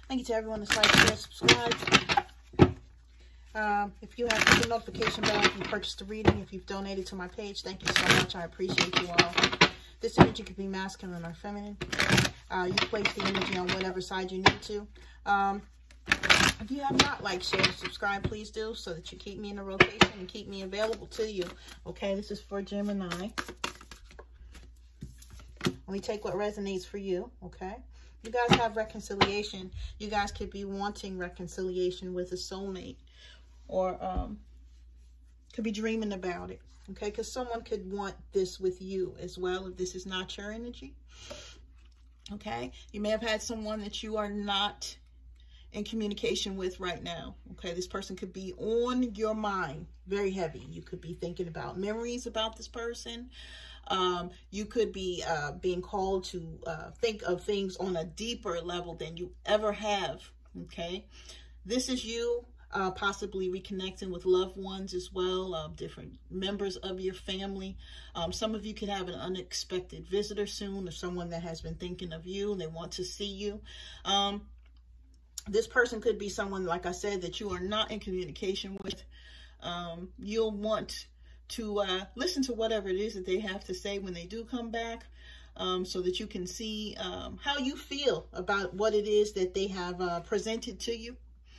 Thank you to everyone that's like, share, subscribe. If you have the notification bell, if you purchased a reading, if you've donated to my page, thank you so much. I appreciate you all. This energy could be masculine or feminine. You place the energy on whatever side you need to. If you have not liked, shared, subscribe, please do, so that you keep me in the rotation and keep me available to you. Okay, this is for Gemini. Let me take what resonates for you, okay? You guys have reconciliation. You guys could be wanting reconciliation with a soulmate, or could be dreaming about it, okay? Because someone could want this with you as well if this is not your energy, okay? You may have had someone that you are not in communication with right now, okay? This person could be on your mind, very heavy. You could be thinking about memories about this person. You could be being called to think of things on a deeper level than you ever have, okay? This is you possibly reconnecting with loved ones as well, different members of your family. Some of you could have an unexpected visitor soon, or someone that has been thinking of you and they want to see you. This person could be someone, like I said, that you are not in communication with. You'll want to listen to whatever it is that they have to say when they do come back, so that you can see how you feel about what it is that they have presented to you.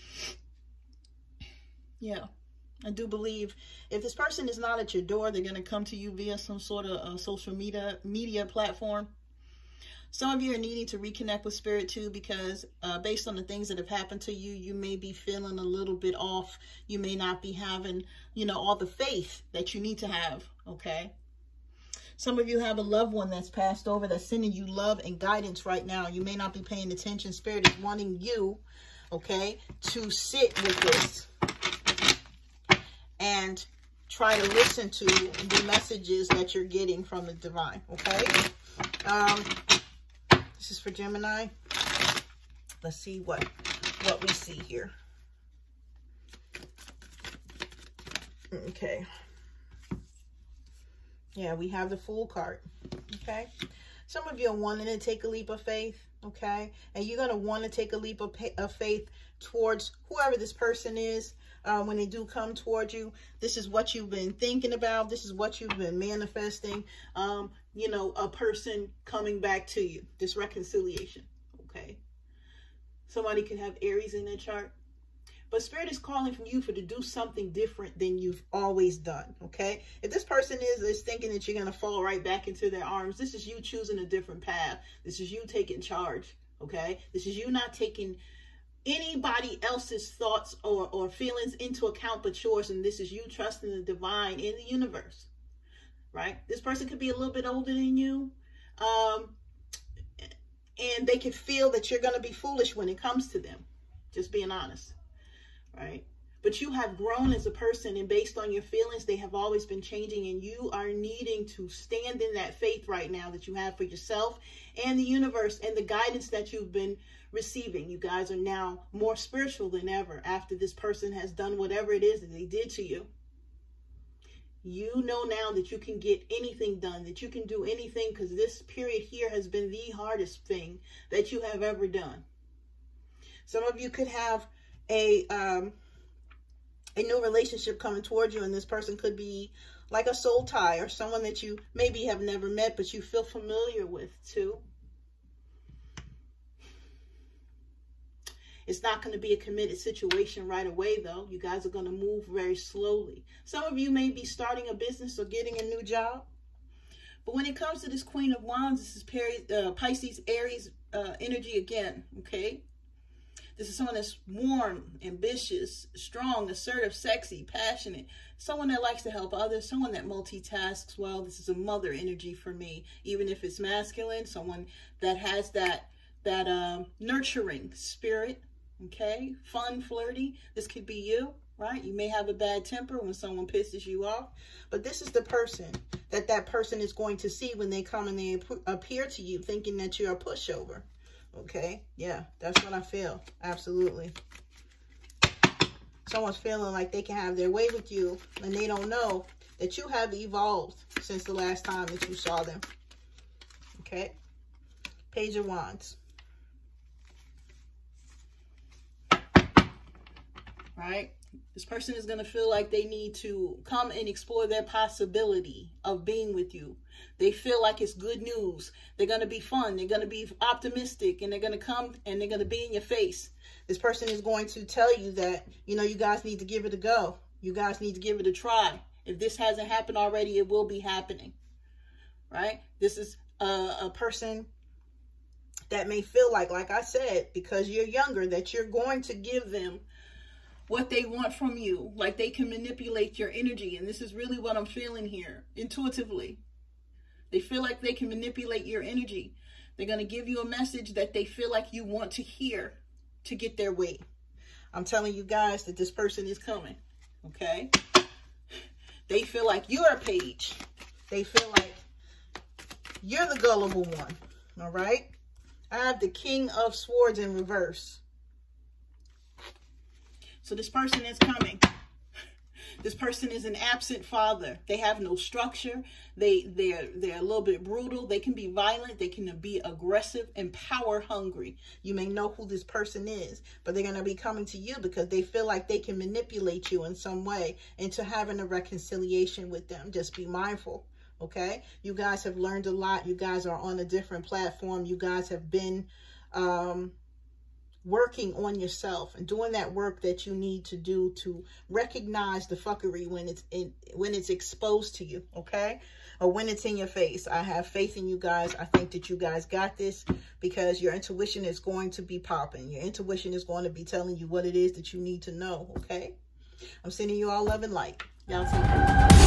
Yeah, I do believe if this person is not at your door, they're going to come to you via some sort of social media platform. Some of you are needing to reconnect with spirit too, because based on the things that have happened to you, you may be feeling a little bit off. You may not be having, you know, all the faith that you need to have, okay? Some of you have a loved one that's passed over, that's sending you love and guidance right now. You may not be paying attention. Spirit is wanting you, okay, to sit with this and try to listen to the messages that you're getting from the divine, okay? This is for Gemini. Let's see what we see here. Okay. Yeah, we have the Fool card. Okay. Some of you are wanting to take a leap of faith. Okay. And you're going to want to take a leap of faith towards whoever this person is. When they do come towards you, this is what you've been thinking about. This is what you've been manifesting. You know, a person coming back to you. This reconciliation. Okay. Somebody could have Aries in their chart. But Spirit is calling from you to do something different than you've always done. Okay. If this person is thinking that you're going to fall right back into their arms, this is you choosing a different path. This is you taking charge. Okay. This is you not taking anybody else's thoughts or feelings into account but yours, and this is you trusting the divine in the universe, right? This person could be a little bit older than you, and they could feel that you're going to be foolish when it comes to them, just being honest, right? But you have grown as a person, and based on your feelings, they have always been changing, and you are needing to stand in that faith right now that you have for yourself and the universe and the guidance that you've been receiving. You guys are now more spiritual than ever after this person has done whatever it is that they did to you. You know now that you can get anything done, that you can do anything, because this period here has been the hardest thing that you have ever done. Some of you could have a new relationship coming towards you, and this person could be like a soul tie or someone that you maybe have never met, but you feel familiar with too. It's not going to be a committed situation right away, though. You guys are going to move very slowly. Some of you may be starting a business or getting a new job. But when it comes to this Queen of Wands, this is Pisces, Aries energy again, okay? This is someone that's warm, ambitious, strong, assertive, sexy, passionate. Someone that likes to help others, someone that multitasks well. This is a mother energy for me, even if it's masculine, someone that has that nurturing spirit. Okay, fun, flirty. This could be you, right? You may have a bad temper when someone pisses you off, but this is the person that person is going to see when they come and they appear to you thinking that you're a pushover. Okay, yeah, that's what I feel. Absolutely. Someone's feeling like they can have their way with you, and they don't know that you have evolved since the last time that you saw them. Okay, Page of Wands. right? This person is going to feel like they need to come and explore their possibility of being with you. They feel like it's good news. They're going to be fun. They're going to be optimistic, and they're going to come and they're going to be in your face. This person is going to tell you that, you know, you guys need to give it a go. You guys need to give it a try. If this hasn't happened already, it will be happening, right? This is a person that may feel like I said, because you're younger, that you're going to give them what they want from you. Like they can manipulate your energy. And this is really what I'm feeling here, intuitively. They feel like they can manipulate your energy. They're going to give you a message that they feel like you want to hear to get their way. I'm telling you guys that this person is coming, okay? They feel like you're a page. They feel like you're the gullible one, all right? I have the King of Swords in reverse. So this person is coming. This person is an absent father. They have no structure. They're a little bit brutal. They can be violent. They can be aggressive and power hungry. You may know who this person is, but they're going to be coming to you because they feel like they can manipulate you in some way into having a reconciliation with them. Just be mindful, okay? You guys have learned a lot. You guys are on a different platform. You guys have been working on yourself and doing that work that you need to do to recognize the fuckery when it's exposed to you, okay? Or when it's in your face. I have faith in you guys. I think that you guys got this because your intuition is going to be popping. Your intuition is going to be telling you what it is that you need to know, okay? I'm sending you all love and light. Y'all take care.